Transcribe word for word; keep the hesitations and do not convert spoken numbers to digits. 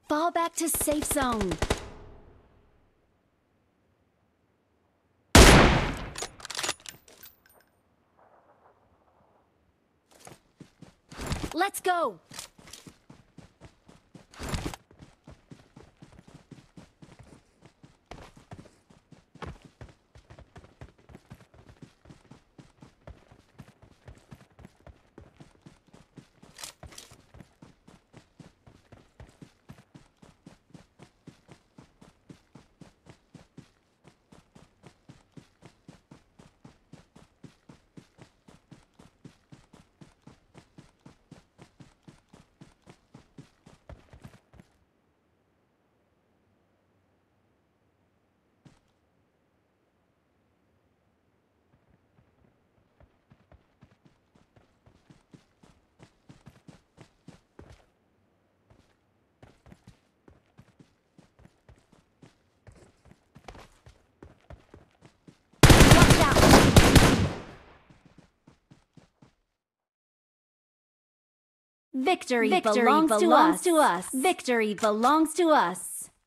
Fall back to safe zone. Let's go! Watch out! Victory, Victory belongs, belongs to, us. to us. Victory belongs to us.